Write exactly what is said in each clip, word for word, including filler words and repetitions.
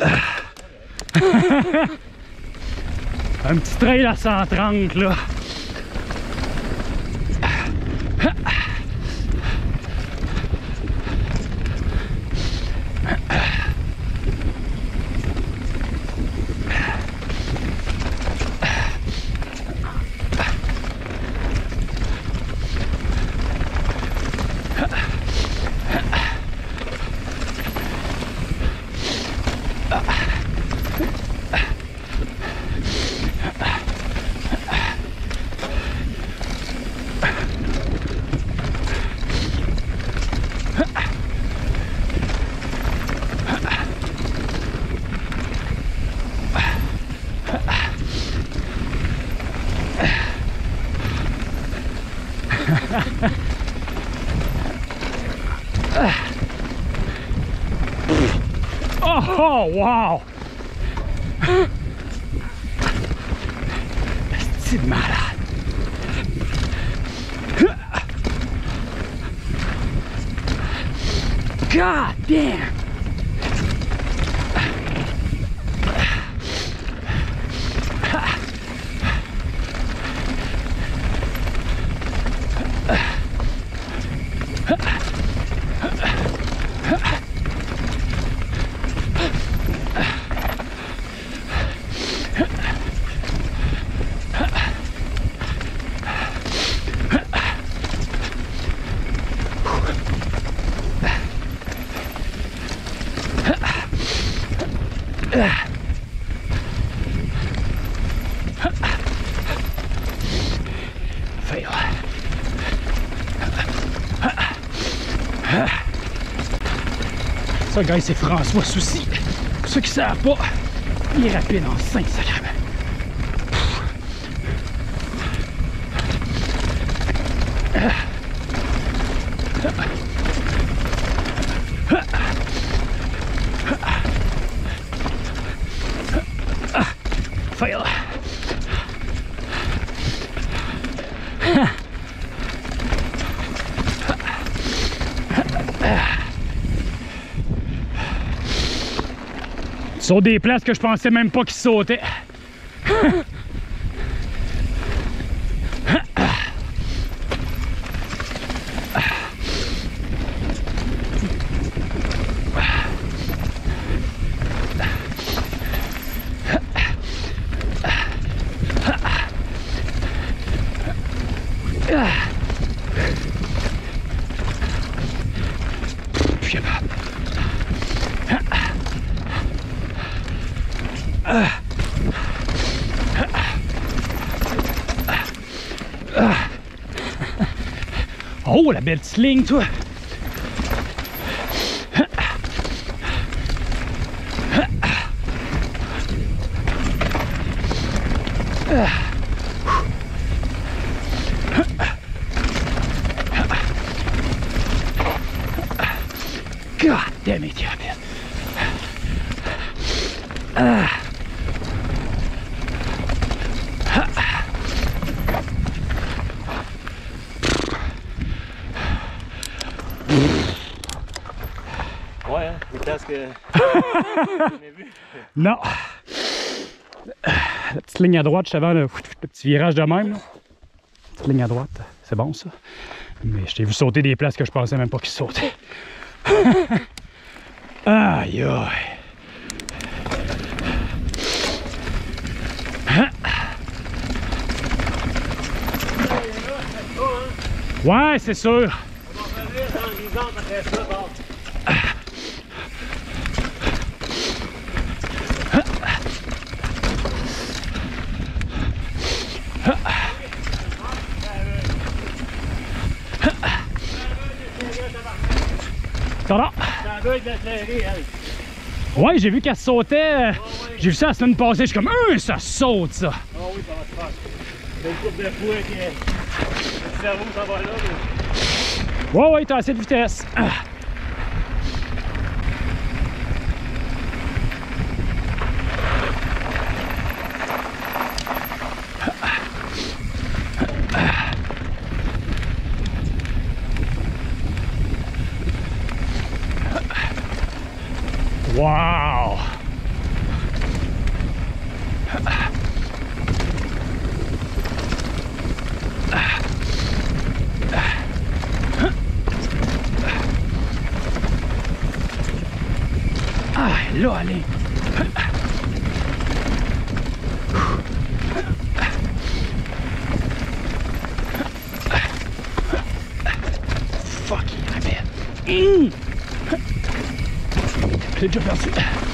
Un petit trail à cent trente là. Oh, wow! C'est de malade! God damn! Fail. Ça, guys, c'est François Soucy. Pour ceux qui ne savent pas, il est rapide en cinq sacrements. Fail. Sur des places que je pensais même pas qu'ils sautaient. Oh, la belle petite ligne, toi! God damn it, yeah, man. Ah. Ouais, hein, des places que non. La petite ligne à droite, juste avant le, le petit virage de même. Là. Petite ligne à droite, c'est bon ça. Mais je t'ai vu sauter des places que je pensais même pas qu'ils sautaient. Aïe aïe. Ouais, c'est sûr. Ouais, j'ai vu qu'elle sautait. J'ai vu ça la semaine passée. Je suis comme, euh, ça saute ça. Ah oui, ça va se faire. Il y a une couple de fois que le cerveau s'en va là. Mais... Ouais, ouais, t'as assez de vitesse. Wow! Ah, là, allez. Fuck, il répète. Mmh. J'ai déjà perdu.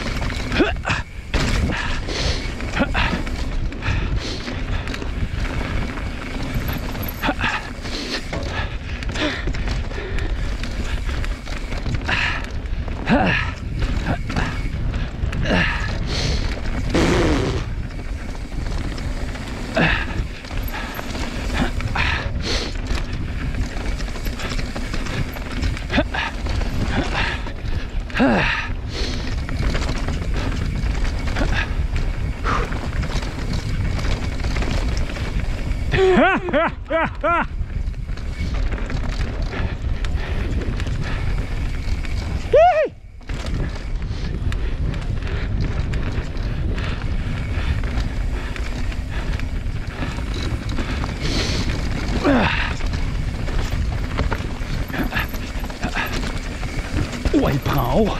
Oh, il prend haut.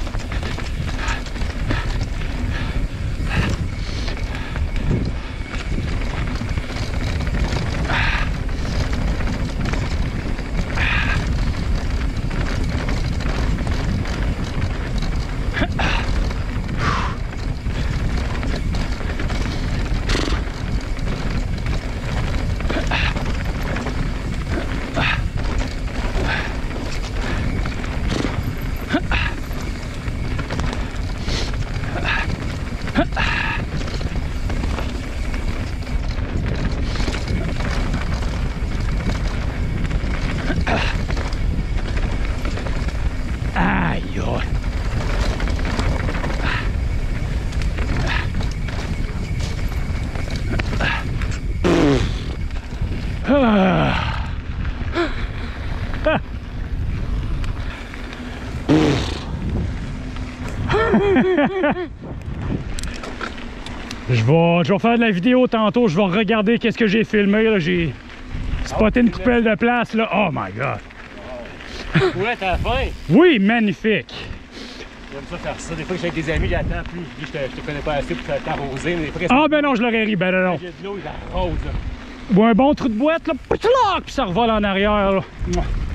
Aïe, aïe. Ah. Je vais, je vais faire de la vidéo tantôt, je vais regarder qu'est-ce que j'ai filmé. J'ai spoté une coupelle de place là. Oh my god. Ouais, t'as faim? Oui, magnifique. J'aime ça faire ça. Des fois que j'ai avec des amis, j'attends plus. Je dis, je te, je te connais pas assez pour t'arroser. Mais des fois, ah ben non, je l'aurais ri, ben non. non. J'ai de l'eau, il arrose. Ou un bon trou de boîte là, puis ça revole en arrière là.